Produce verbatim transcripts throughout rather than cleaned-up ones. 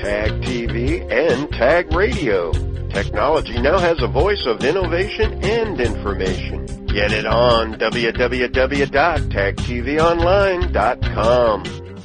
Tag T V, and Tag Radio. Technology now has a voice of innovation and information. Get it on w w w dot tag t v online dot com.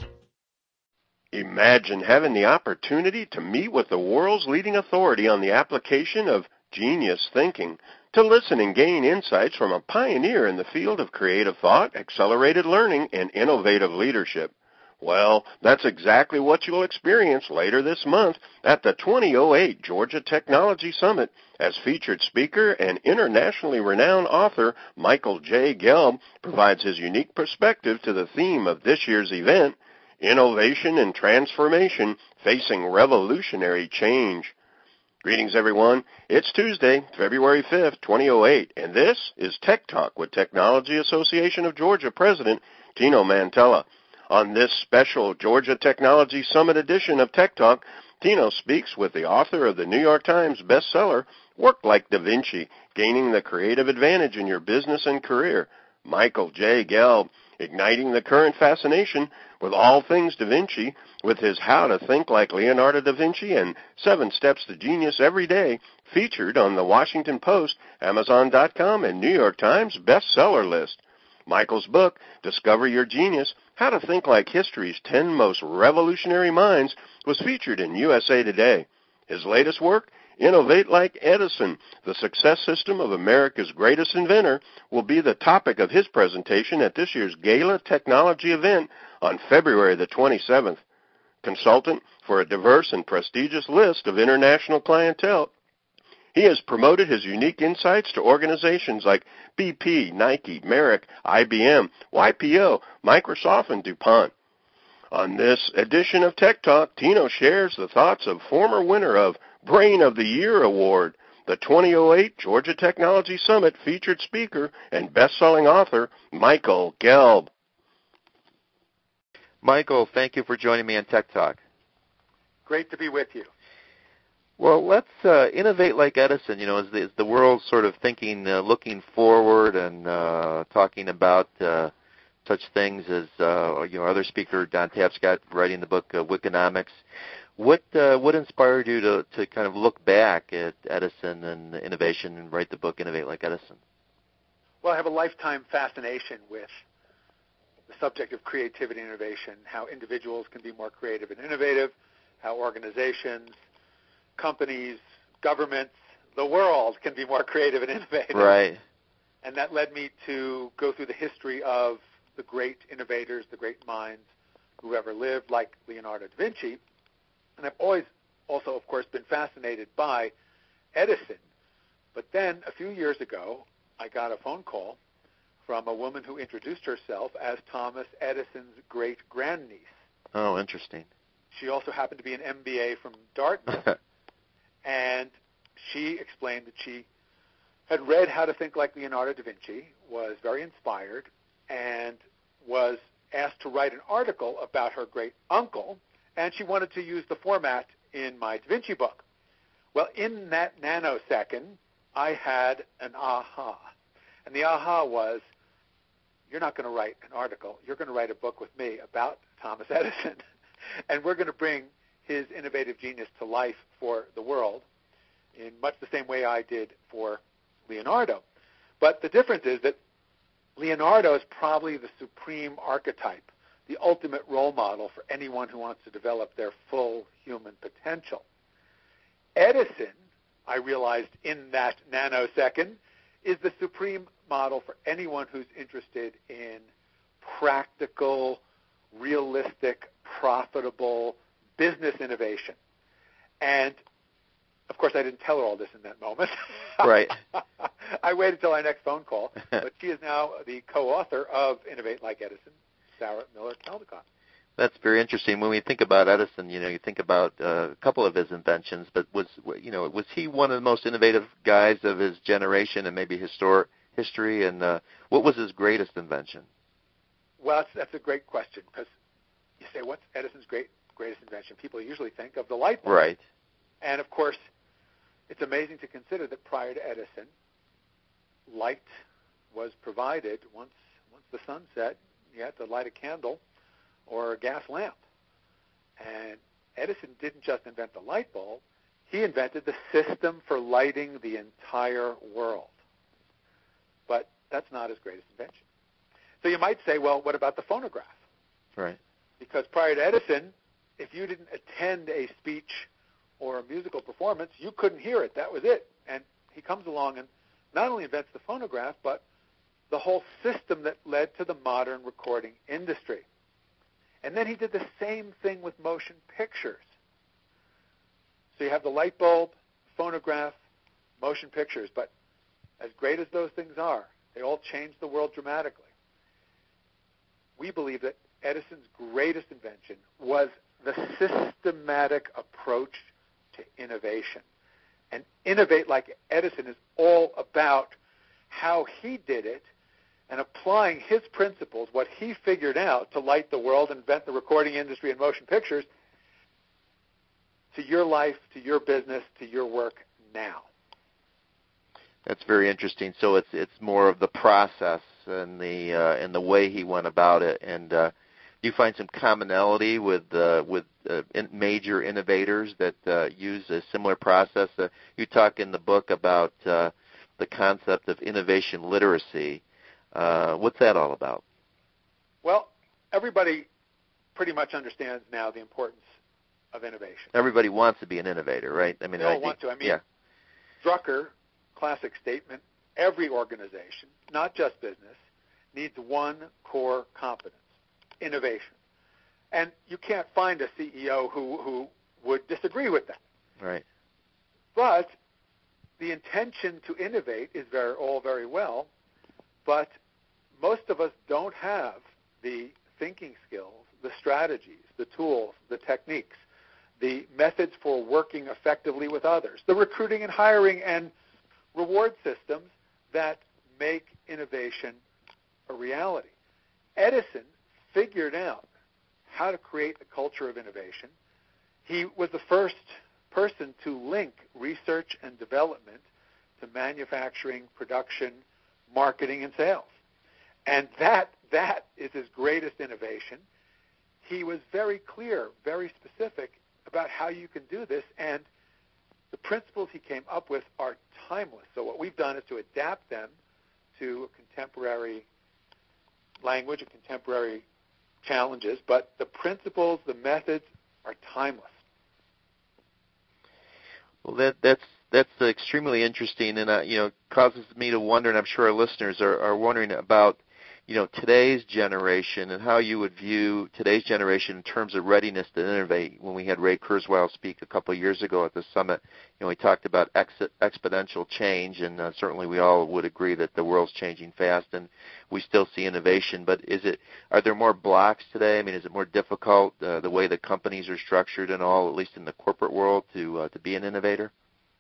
Imagine having the opportunity to meet with the world's leading authority on the application of genius thinking, to listen and gain insights from a pioneer in the field of creative thought, accelerated learning, and innovative leadership. Well, that's exactly what you'll experience later this month at the twenty oh eight Georgia Technology Summit, as featured speaker and internationally renowned author Michael J. Gelb provides his unique perspective to the theme of this year's event, Innovation and Transformation Facing Revolutionary Change. Greetings, everyone. It's Tuesday, February fifth, twenty oh eight, and this is Tech Talk with Technology Association of Georgia President Tino Mantella. On this special Georgia Technology Summit edition of Tech Talk, Tino speaks with the author of the New York Times bestseller, Work Like Da Vinci, Gaining the Creative Advantage in Your Business and Career, Michael J. Gelb, igniting the current fascination with all things Da Vinci with his How to Think Like Leonardo da Vinci and Seven Steps to Genius Every Day, featured on the Washington Post, Amazon dot com, and New York Times bestseller list. Michael's book, Discover Your Genius, How to Think Like History's ten Most Revolutionary Minds, was featured in U S A Today. His latest work, Innovate Like Edison, the success system of America's greatest inventor, will be the topic of his presentation at this year's Gala Technology event on February the twenty-seventh. Consultant for a diverse and prestigious list of international clientele, he has promoted his unique insights to organizations like B P, Nike, Merrick, I B M, Y P O, Microsoft, and DuPont. On this edition of Tech Talk, Tino shares the thoughts of former winner of Brain of the Year Award, the twenty oh eight Georgia Technology Summit featured speaker and best-selling author, Michael Gelb. Michael, thank you for joining me on Tech Talk. Great to be with you. Well, let's uh, innovate like Edison. You know, as the, as the world sort of thinking, uh, looking forward and uh, talking about uh, such things as, uh, you know, other speaker, Don Tapscott, writing the book uh, Wikinomics. What uh, what inspired you to, to kind of look back at Edison and innovation and write the book Innovate Like Edison? Well, I have a lifetime fascination with the subject of creativity and innovation, how individuals can be more creative and innovative, how organizations, companies, governments, the world can be more creative and innovative. Right. And that led me to go through the history of the great innovators, the great minds who ever lived, like Leonardo da Vinci. And I've always also, of course, been fascinated by Edison. But then a few years ago, I got a phone call from a woman who introduced herself as Thomas Edison's great-grandniece. Oh, interesting. She also happened to be an M B A from Dartmouth. And she explained that she had read How to Think Like Leonardo da Vinci, was very inspired, and was asked to write an article about her great-uncle, and she wanted to use the format in my Da Vinci book. Well, in that nanosecond, I had an aha. And the aha was, you're not going to write an article. You're going to write a book with me about Thomas Edison. And we're going to bring his innovative genius to life for the world in much the same way I did for Leonardo. But the difference is that Leonardo is probably the supreme archetype, the ultimate role model for anyone who wants to develop their full human potential. Edison, I realized in that nanosecond, is the supreme model for anyone who's interested in practical, realistic, profitable business innovation. And, of course, I didn't tell her all this in that moment. Right. I waited until our next phone call. But she is now the co-author of Innovate Like Edison, Sarah Miller Caldecott. That's very interesting. When we think about Edison, you know, you think about uh, a couple of his inventions, but was, you know, was he one of the most innovative guys of his generation and maybe histor- history? And uh, what was his greatest invention? Well, that's, that's a great question, because you say, what's Edison's great greatest invention? People usually think of the light bulb. Right. And, of course, it's amazing to consider that prior to Edison, light was provided once once the sun set. You had to light a candle or a gas lamp. And Edison didn't just invent the light bulb. He invented the system for lighting the entire world. But that's not his greatest invention. So you might say, well, what about the phonograph? Right. Because prior to Edison, if you didn't attend a speech or a musical performance, you couldn't hear it. That was it. And he comes along and not only invents the phonograph, but the whole system that led to the modern recording industry. And then he did the same thing with motion pictures. So you have the light bulb, phonograph, motion pictures. But as great as those things are, they all changed the world dramatically. We believe that Edison's greatest invention was the systematic approach to innovation. And Innovate Like Edison is all about how he did it and applying his principles, what he figured out to light the world, invent the recording industry and motion pictures, to your life, to your business, to your work now. That's very interesting. So it's it's more of the process and the uh, and the way he went about it. And uh, do you find some commonality with uh, with uh, in major innovators that uh, use a similar process? Uh, you talk in the book about uh, the concept of innovation literacy. Uh, what's that all about? Well, everybody pretty much understands now the importance of innovation. Everybody wants to be an innovator, right? I mean, they all I want think, to. I mean, yeah. Drucker, classic statement, every organization, not just business, needs one core competence, innovation. And you can't find a C E O who, who would disagree with that. Right. But the intention to innovate is very, all very well, but most of us don't have the thinking skills, the strategies, the tools, the techniques, the methods for working effectively with others, the recruiting and hiring and reward systems that make innovation a reality. Edison figured out how to create a culture of innovation. He was the first person to link research and development to manufacturing, production, marketing, and sales. And that that is his greatest innovation. He was very clear, very specific about how you can do this, and the principles he came up with are timeless. So what we've done is to adapt them to a contemporary language and contemporary challenges, but the principles, the methods are timeless. Well, that that's that's extremely interesting, and uh, you know, causes me to wonder, and I'm sure our listeners are, are wondering about, you know, today's generation and how you would view today's generation in terms of readiness to innovate. When we had Ray Kurzweil speak a couple of years ago at the summit, you know, he talked about ex- exponential change, and uh, certainly we all would agree that the world's changing fast, and we still see innovation. But is it? Are there more blocks today? I mean, is it more difficult uh, the way the companies are structured and all, at least in the corporate world, to uh, to be an innovator?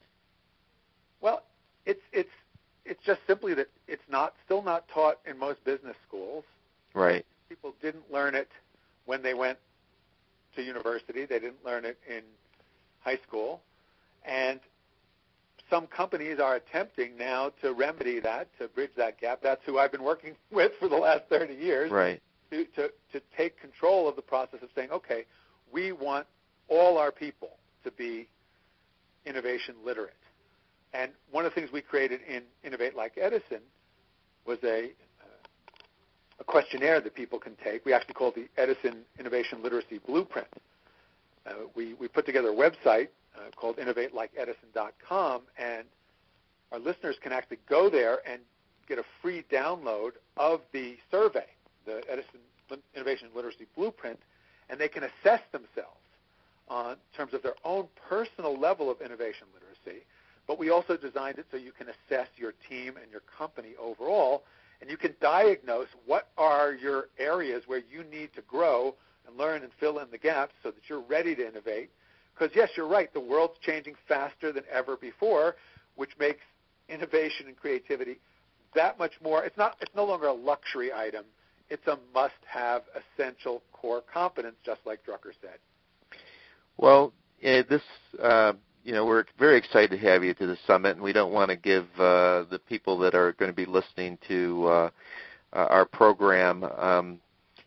Well, it's it's it's just simply that it's not still not taught in most business schools. Right. People didn't learn it when they went to university. They didn't learn it in high school. And some companies are attempting now to remedy that, to bridge that gap. That's who I've been working with for the last thirty years. Right. To, to, to take control of the process of saying, okay, we want all our people to be innovation literate. And one of the things we created in Innovate Like Edison was a, uh, a questionnaire that people can take. We actually call it the Edison Innovation Literacy Blueprint. Uh, we, we put together a website uh, called innovate like edison dot com, and our listeners can actually go there and get a free download of the survey, the Edison Innovation Literacy Blueprint, and they can assess themselves on terms of their own personal level of innovation literacy. But we also designed it so you can assess your team and your company overall, and you can diagnose what are your areas where you need to grow and learn and fill in the gaps so that you're ready to innovate. Because, yes, you're right, the world's changing faster than ever before, which makes innovation and creativity that much more. It's not. It's no longer a luxury item. It's a must-have, essential core competence, just like Drucker said. Well, uh, this... Uh You know, we're very excited to have you to the summit, and we don't want to give uh, the people that are going to be listening to uh, uh, our program, um,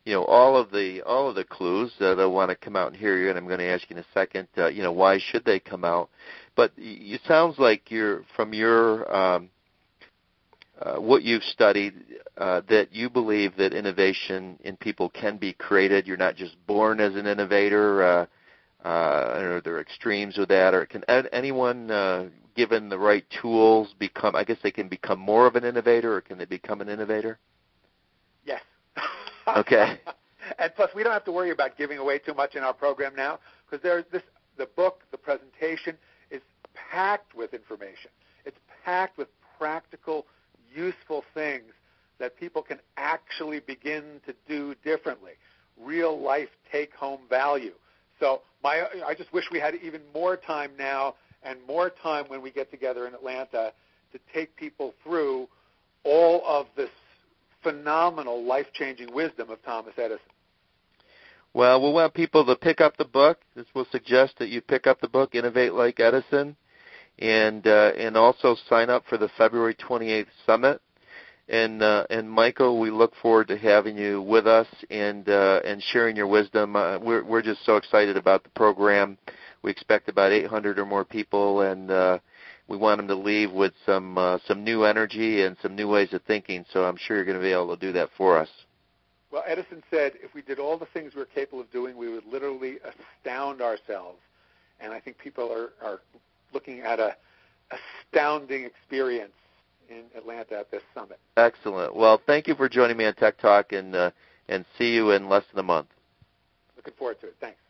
you know, all of the all of the clues uh, they'll want to come out and hear you, and I'm going to ask you in a second, uh, you know, why should they come out? But it sounds like you're from your um, uh, what you've studied uh, that you believe that innovation in people can be created. You're not just born as an innovator. Uh, uh, or there are extremes with that, or can anyone, uh, given the right tools, become? I guess they can become more of an innovator, or can they become an innovator? Yes. Okay. And plus, we don't have to worry about giving away too much in our program now, because there's this, the book, the presentation is packed with information. It's packed with practical, useful things that people can actually begin to do differently. Real life take-home value. So my, I just wish we had even more time now and more time when we get together in Atlanta to take people through all of this phenomenal life-changing wisdom of Thomas Edison. Well, we want people to pick up the book. This will suggest that you pick up the book, Innovate Like Edison, and uh, and also sign up for the February twenty-eighth summit. And uh, and Michael, we look forward to having you with us and uh, and sharing your wisdom. Uh, we're we're just so excited about the program. We expect about eight hundred or more people, and uh, we want them to leave with some uh, some new energy and some new ways of thinking. So I'm sure you're going to be able to do that for us. Well, Edison said if we did all the things we're capable of doing, we would literally astound ourselves. And I think people are, are looking at a astounding experience in Atlanta at this summit. Excellent. Well, thank you for joining me on Tech Talk, and uh, and see you in less than a month. Looking forward to it. Thanks.